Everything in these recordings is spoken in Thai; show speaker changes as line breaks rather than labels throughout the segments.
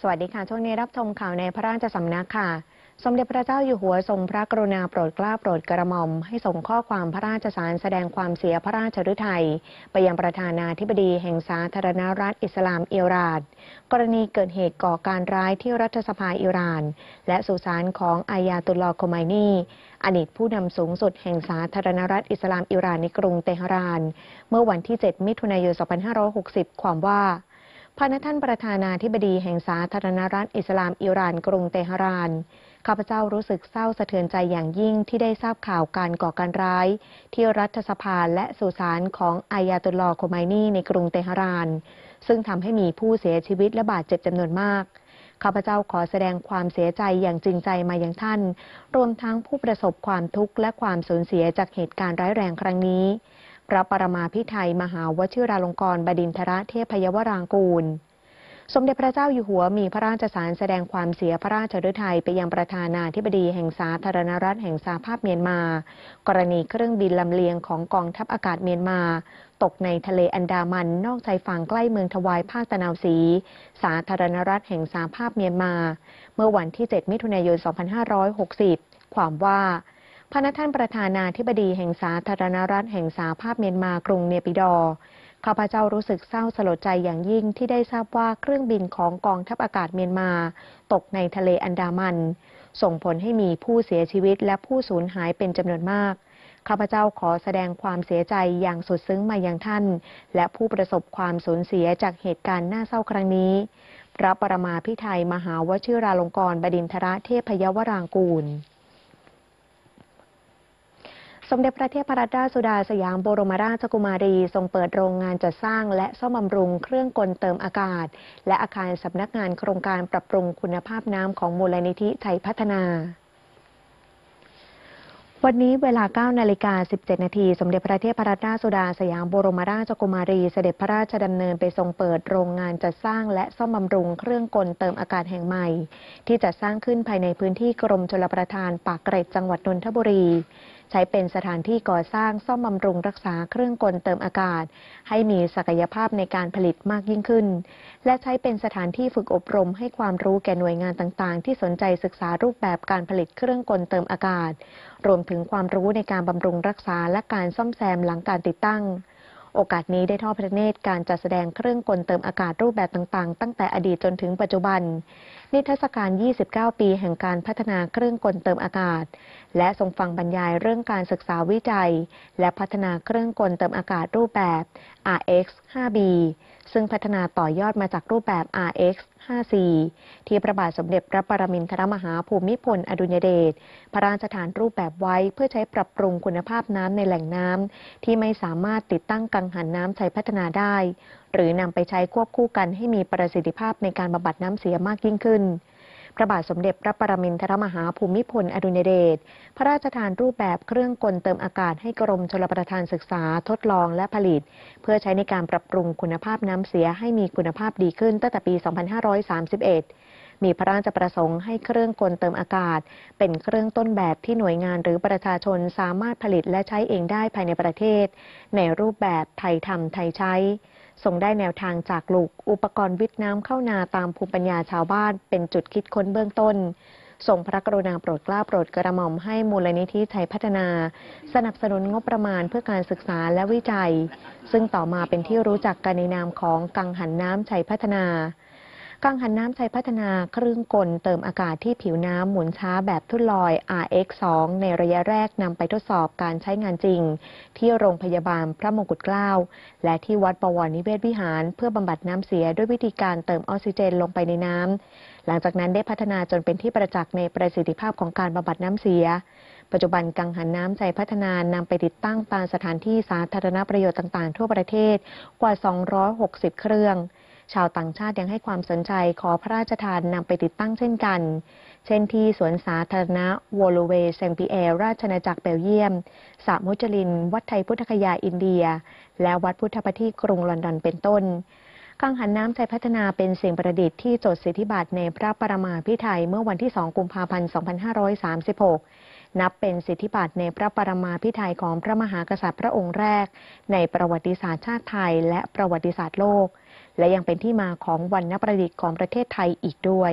วัสดีค่ะช่วงนี้รับชมข่าวในพระราชสำนักค่ะสมเด็จพระเจ้าอยู่หัวทรงพระกรุณาโปรดเกล้าโปรดกระหม่อมให้ส่งข้อความพระราชสารแสดงความเสียพระราชฤทัยไปยังประธานาธิบดีแห่งสาธารณรัฐอิสลามอิหร่านกรณีเกิดเหตุก่อการร้ายที่รัฐสภาอิหร่านและสุสานของอายาตุลลอฮ์โคไมนีอดีตผู้นำสูงสุดแห่งสาธารณรัฐอิสลามอิหร่านในกรุงเตหะรานเมื่อวันที่ 7 มิถุนายน 2560 ความว่าพระท่านประธานาธิบดีแห่งสาธารณรัฐอิสลามอิหร่านกรุงเตหะรานข้าพเจ้ารู้สึกเศร้าสะเทือนใจอย่างยิ่งที่ได้ทราบข่าวการก่อการร้ายที่รัฐสภาและสุสานของอายาตุลลอฮ์โคไมนีในกรุงเตหะรานซึ่งทำให้มีผู้เสียชีวิตและบาดเจ็บจำนวนมากข้าพเจ้าขอแสดงความเสียใจอย่างจริงใจมายังท่านรวมทั้งผู้ประสบความทุกข์และความสูญเสียจากเหตุการณ์ร้ายแรงครั้งนี้พระปรมาภิไธยมหาวชิราลงกรณ์บดินทรเทพยวรางกูลสมเด็จพระเจ้าอยู่หัวมีพระราชสารแสดงความเสียพระราชฤทัยไปยังประธานาธิบดีแห่งสาธารณรัฐแห่งสหภาพเมียนมากรณีเครื่องบินลำเลียงของกองทัพอากาศเมียนมาตกในทะเลอันดามันนอกชายฝั่งใกล้เมืองทวายภาคตะนาวศรีสาธารณรัฐแห่งสหภาพเมียนมาเมื่อวันที่ 7 มิถุนายน 2560 ความว่าพระท่านประธานาธิบดีแห่งสาธารณรัฐแห่งสหภาพเมียนมากรุงเนปิดอร์ข้าพเจ้ารู้สึกเศร้าสลดใจอย่างยิ่งที่ได้ทราบว่าเครื่องบินของกองทัพอากาศเมียนมาตกในทะเลอันดามันส่งผลให้มีผู้เสียชีวิตและผู้สูญหายเป็นจำนวนมากข้าพเจ้าขอแสดงความเสียใจอย่างสุดซึ้งมายังท่านและผู้ประสบความสูญเสียจากเหตุการณ์น่าเศร้าครั้งนี้พระปรมาภิไธยมหาวชิราลงกรณ์บดินทรเทพยวรางกูลสมเด็จพระเทพรัตนราชสุดาสยามบรมราชกุมารีทรงเปิดโรงงานจัดสร้างและซ่อมบำรุงเครื่องกลเติมอากาศและอาคารสำนักงานโครงการปรับปรุงคุณภาพน้ำของมูลนิธิไทยพัฒนาวันนี้เวลา 9:17 น.สมเด็จพระเทพรัตนราชสุดาสยามบรมราชกุมารีเสด็จพระราชดำเนินไปทรงเปิดโรงงานจัดสร้างและซ่อมบำรุงเครื่องกลเติมอากาศแห่งใหม่ที่จัดสร้างขึ้นภายในพื้นที่กรมชลประทานปากเกร็ดจังหวัดนนทบุรีใช้เป็นสถานที่ก่อสร้างซ่อมบำรุงรักษาเครื่องกลเติมอากาศให้มีศักยภาพในการผลิตมากยิ่งขึ้นและใช้เป็นสถานที่ฝึกอบรมให้ความรู้แก่หน่วยงานต่างๆที่สนใจศึกษารูปแบบการผลิตเครื่องกลเติมอากาศรวมถึงความรู้ในการบำรุงรักษาและการซ่อมแซมหลังการติดตั้งโอกาสนี้ได้ทอดพระเนตรการจัดแสดงเครื่องกลเติมอากาศรูปแบบต่างๆตั้งแต่อดีตจนถึงปัจจุบันนิทรรศการ 29 ปีแห่งการพัฒนาเครื่องกลเติมอากาศและทรงฟังบรรยายเรื่องการศึกษาวิจัยและพัฒนาเครื่องกลเติมอากาศรูปแบบ RX 5B ซึ่งพัฒนาต่อยอดมาจากรูปแบบ RX 5C ที่พระบาทสมเด็จพระปรมินทรมหาภูมิพลอดุลยเดชพระราชทานรูปแบบไว้เพื่อใช้ปรับปรุงคุณภาพน้ำในแหล่งน้ำที่ไม่สามารถติดตั้งกังหันน้ำชัยพัฒนาได้หรือนำไปใช้ควบคู่กันให้มีประสิทธิภาพในการบำบัดน้ำเสียมากยิ่งขึ้นพระบาทสมเด็จพระปรมินทรมหาภูมิพลอดุลยเดชพระราชทานรูปแบบเครื่องกลเติมอากาศให้กรมชลประทานศึกษาทดลองและผลิตเพื่อใช้ในการปรับปรุงคุณภาพน้ำเสียให้มีคุณภาพดีขึ้นตั้งแต่ปี 2531 มีพระราชประสงค์ให้เครื่องกลเติมอากาศเป็นเครื่องต้นแบบที่หน่วยงานหรือประชาชนสามารถผลิตและใช้เองได้ภายในประเทศในรูปแบบไทยทำไทยใช้ทรงได้แนวทางจากลูกอุปกรณ์วิทย์น้ำเข้านาตามภูมิปัญญาชาวบ้านเป็นจุดคิดค้นเบื้องต้นทรงพระกรุณาโปรดเกล้าโปรดกระหม่อมให้มูลนิธิไทยพัฒนาสนับสนุนงบประมาณเพื่อการศึกษาและวิจัยซึ่งต่อมาเป็นที่รู้จักกันในนามของกังหันน้ำชัยพัฒนากังหันน้ำชัยพัฒนาเครื่องกลเติมอากาศที่ผิวน้ำหมุนช้าแบบทุ่นลอย RX2 ในระยะแรกนำไปทดสอบการใช้งานจริงที่โรงพยาบาลพระมงกุฎเกล้าและที่วัดบวรนิเวศวิหารเพื่อบำบัดน้ำเสียด้วยวิธีการเติมออกซิเจนลงไปในน้ำหลังจากนั้นได้พัฒนาจนเป็นที่ประจักษ์ในประสิทธิภาพของการบำบัดน้ำเสียปัจจุบันกังหันน้ำชัยพัฒนานำไปติดตั้งตามสถานที่สาธารณประโยชน์ต่างๆทั่วประเทศกว่า 260 เครื่องชาวต่างชาติยังให้ความสนใจขอพระราชทานนำไปติดตั้งเช่นกันเช่นที่สวนสาธารณะวอลเวย์เซงปีแอร์ราชอาณาจักรเบลเยียมสระมุจลินวัดไทยพุทธคยาอินเดียและวัดพุทธประทีปกรุงลอนดอนเป็นต้นกังหันน้ำชัยพัฒนาเป็นสิ่งประดิษฐ์ที่จดสิทธิบัตรในพระปรมาภิไธยเมื่อวันที่ 2 กุมภาพันธ์ 2536 นับเป็นสิทธิบัตรในพระปรมาภิไธยของพระมหากษัตริย์พระองค์แรกในประวัติศาสตร์ชาติไทยและประวัติศาสตร์โลกและยังเป็นที่มาของวรรณประดิษฐ์ของประเทศไทยอีกด้วย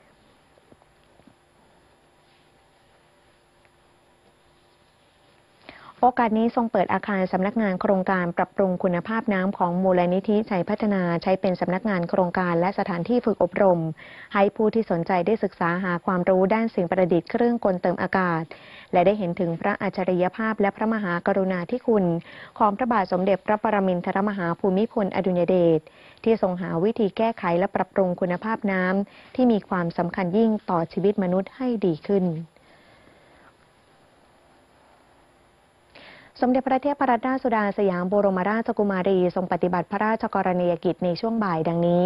โอกาสนี้ทรงเปิดอาคารสำนักงานโครงการปรับปรุงคุณภาพน้ำของมูลนิธิชัยพัฒนาใช้เป็นสำนักงานโครงการและสถานที่ฝึกอบรมให้ผู้ที่สนใจได้ศึกษาหาความรู้ด้านสิ่งประดิษฐ์เครื่องกลเติมอากาศและได้เห็นถึงพระอัจฉริยภาพและพระมหากรุณาธิคุณของพระบาทสมเด็จพระปรมินทรมหาภูมิพลอดุลยเดชที่ทรงหาวิธีแก้ไขและปรับปรุงคุณภาพน้ำที่มีความสำคัญยิ่งต่อชีวิตมนุษย์ให้ดีขึ้นสมเด็จพระเทพรัตนราชสุดาสยามบรมราชกุมารีทรงปฏิบัติพระราชกรณียกิจในช่วงบ่ายดังนี้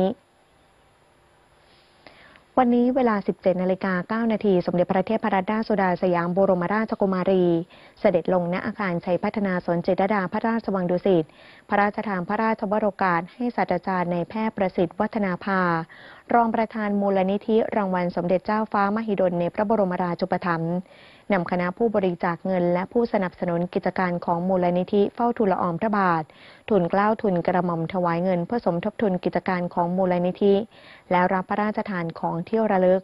วันนี้เวลา 17:09 น.สมเด็จพระเทพรัตนราชสุดาสยามบรมราชกุมารีเสด็จลงณอาคารชัยพัฒนาสวนจิตรลดาพระราชวังดุสิตพระราชทานพระราชวโรกาสให้ศาสตราจารย์นายแพทย์ประสิทธิ์วัฒนาภารองประธานมูลนิธิรางวัลสมเด็จเจ้าฟ้ามหิดลในพระบรมราชูปถัมภ์นำคณะผู้บริจาคเงินและผู้สนับสนุนกิจการของมูลนิธิเฝ้าทูลละอองพระบาททุนเกล้าทุนกระหม่อมถวายเงินเพื่อสมทบทุนกิจการของมูลนิธิและรับพระราชทานของที่ระลึก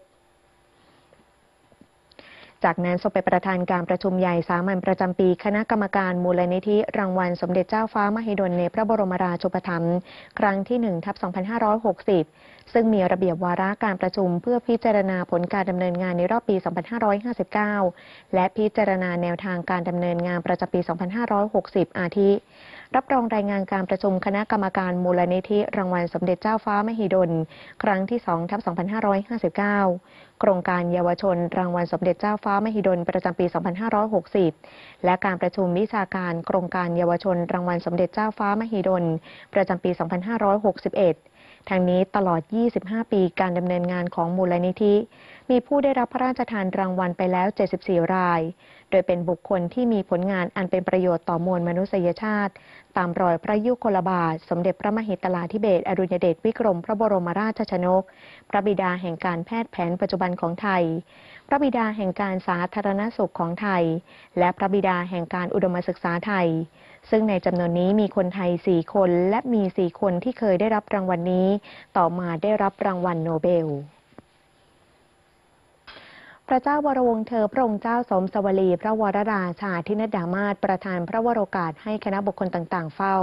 จากนั้นทรงเป็นประธานการประชุมใหญ่สามัญประจำปีคณะกรรมการมูลนิธิรางวัลสมเด็จเจ้าฟ้ามหิดลในพระบรมราชูปถัมภ์ครั้งที่ 1/2560 ซึ่งมีระเบียบวาระการประชุมเพื่อพิจารณาผลการดำเนินงานในรอบปี 2559 และพิจารณาแนวทางการดำเนินงานประจำปี 2560 อาทิ รับรองรายงานการประชุมคณะกรรมการมูลนิธิรางวัลสมเด็จเจ้าฟ้ามหิดลครั้งที่ 2/2559 โครงการเยาวชนรางวัลสมเด็จเจ้าฟ้ามหิดลประจำปี 2560 และการประชุมวิชาการโครงการเยาวชนรางวัลสมเด็จเจ้าฟ้ามหิดลประจำปี 2561 ทั้งนี้ตลอด 25 ปีการดำเนินงานของมูลนิธิมีผู้ได้รับพระราชทานรางวัลไปแล้ว 74 ราย โดยเป็นบุคคลที่มีผลงานอันเป็นประโยชน์ต่อมวลมนุษยชาติตามรอยพระยุคลบาทสมเด็จพระมหิดลาธิเบศรอดุลยเดชวิกรมพระบรมราชชนกพระบิดาแห่งการแพทย์แผนปัจจุบันของไทยพระบิดาแห่งการสาธารณสุขของไทยและพระบิดาแห่งการอุดมศึกษาไทยซึ่งในจำนวนนี้มีคนไทย 4 คนและมี 4 คนที่เคยได้รับรางวัลนี้ต่อมาได้รับรางวัลโนเบลพระเจ้าวรวงศ์เธอพระองค์เจ้าสมสวลีพระวรราชาธินดามาศประธานพระวโรกาสให้คณะบุคคลต่างๆเฝ้า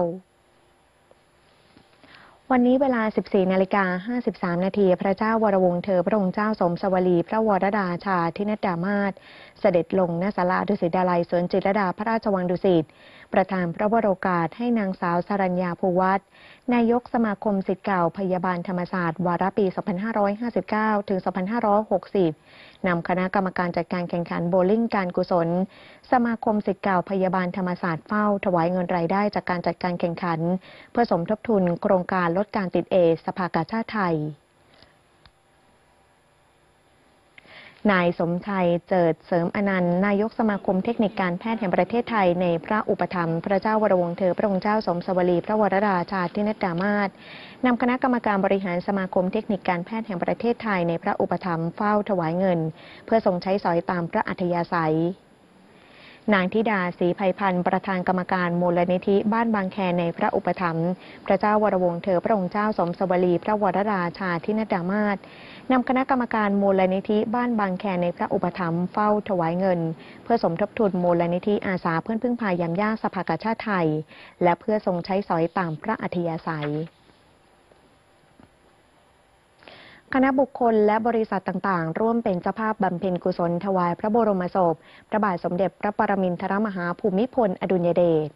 วันนี้เวลา 14:53 น.พระเจ้าวรวงศ์เธอพระองค์เจ้าสมสวลีพระวรราชาธินดามาศเสด็จลงณศาลาดุสิตดาลัยสวนจิตรลดาพระราชวังดุสิตประธานพระวโรกาสให้นางสาวสรัญญาภูวัฒน์นายกสมาคมศิษย์เก่าพยาบาลธรรมศาสตร์วาระปี 2559 ถึง 2560 นำคณะกรรมการจัดการแข่งขันโบว์ลิ่งการกุศลสมาคมศิษย์เก่าพยาบาลธรรมศาสตร์เฝ้าถวายเงินรายได้จากการจัดการแข่งขันเพื่อสมทบทุนโครงการลดการติดเอดส์สภากาชาดไทยนายสมชัยเจิดเสริมอนันต์นายกสมาคมเทคนิคการแพทย์แห่งประเทศไทยในพระอุปถัมภ์พระเจ้าวรวงศ์เธอพระองค์เจ้าสมสวลีพระวรราชาธินดามาศนำคณะกรรมการบริหารสมาคมเทคนิคการแพทย์แห่งประเทศไทยในพระอุปถัมภ์เฝ้าถวายเงินเพื่อทรงใช้สอยตามพระอัธยาศัยนางธิดาศรีไพพันธ์ประธานกรรมการมูลนิธิบ้านบางแคในพระอุปถัมภ์พระเจ้าวรวงศ์เธอพระองค์เจ้าสมสวลีพระวรราชาธินดามาศนำคณะกรรมการมูลนิธิบ้านบางแคในพระอุปถัมภ์เฝ้าถวายเงินเพื่อสมทบทุนมูลนิธิอาสาเพื่อนพึ่งพายามยากสภากาชาดไทยและเพื่อทรงใช้สอยตามพระอัธยาศัยคณะบุคคลและบริษัทต่างๆร่วมเป็นเจ้าภาพบำเพ็ญกุศลถวายพระบรมศพพระบาทสมเด็จพระปรมินทรมหาภูมิพลอดุลยเดช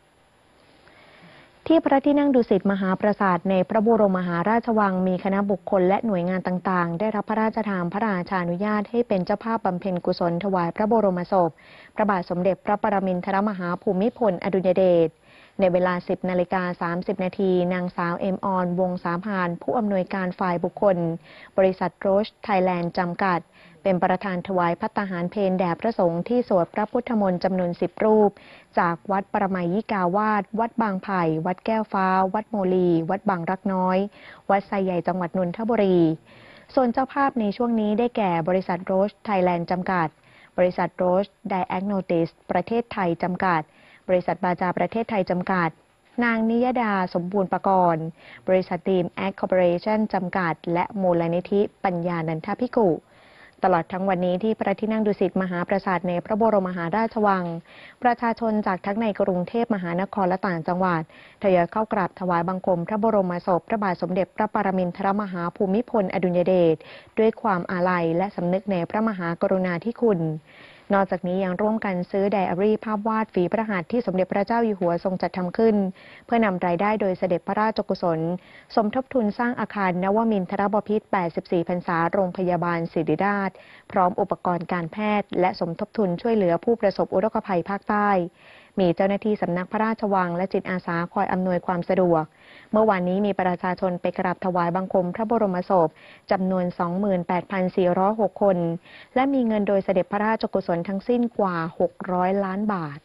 ที่พระที่นั่งดุสิตมหาปราสาทในพระบรมมหาราชวังมีคณะบุคคลและหน่วยงานต่างๆได้รับพระราชทานพระราชานุญาตให้เป็นเจ้าภาพบำเพ็ญกุศลถวายพระบรมศพพระบาทสมเด็จพระปรมินทรมหาภูมิพลอดุลยเดชในเวลา 10:30 น.นางสาวเอ็มออนวงศ์สาพานผู้อำนวยการฝ่ายบุคคลบริษัทโรชไทยแลนด์จำกัดเป็นประธานถวายภัตตาหารเพลแด่พระสงฆ์ที่สวดพระพุทธมนต์จำนวน 10 รูปจากวัดปรมัยยิกาวาสวัดบางไผ่วัดแก้วฟ้าวัดโมลีวัดบางรักน้อยวัดไซใหญ่จังหวัดนนทบุรีส่วนเจ้าภาพในช่วงนี้ได้แก่บริษัทโรชไทยแลนด์จำกัดบริษัทโรชไดแอกโนติสประเทศไทยจำกัดบริษัทบาจาประเทศไทยจำกัดนางนิยดาสมบูรณ์ประกรณ์บริษัททีมแอคคอร์ปอเรชั่นจำกัดและมูลนิธิปัญญานันทภิกขุตลอดทั้งวันนี้ที่พระที่นั่งดุสิตมหาปราสาทในพระบรมมหาราชวังประชาชนจากทั้งในกรุงเทพมหานครและต่างจังหวัดทยอยเข้ากราบถวายบังคมพระบรมศพพระบาทสมเด็จพระปรมินทรมหาภูมิพลอดุลยเดชด้วยความอาลัยและสำนึกในพระมหากรุณาธิคุณนอกจากนี้ยังร่วมกันซื้อไดอารี่ภาพวาดฝีพระหัตถ์ที่สมเด็จพระเจ้าอยู่หัวทรงจัดทำขึ้นเพื่อนำรายได้โดยเสด็จพระราชกุศลสมทบทุนสร้างอาคารนวมินทรบพิตร 84 พรรษาโรงพยาบาลศิริราชพร้อมอุปกรณ์การแพทย์และสมทบทุนช่วยเหลือผู้ประสบอุทกภัยภาคใต้มีเจ้าหน้าที่สำนักพระราชวังและจิตอาสาคอยอำนวยความสะดวกเมื่อวานนี้มีประชาชนไปกราบถวายบังคมพระบรมศพจำนวน 28,406 คนและมีเงินโดยเสด็จพระราชกุศลทั้งสิ้นกว่า 600 ล้านบาท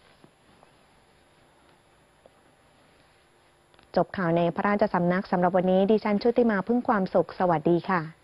จบข่าวในพระราชสำนักสำหรับวันนี้ดิฉันชุติมาพึ่งความสุขสวัสดีค่ะ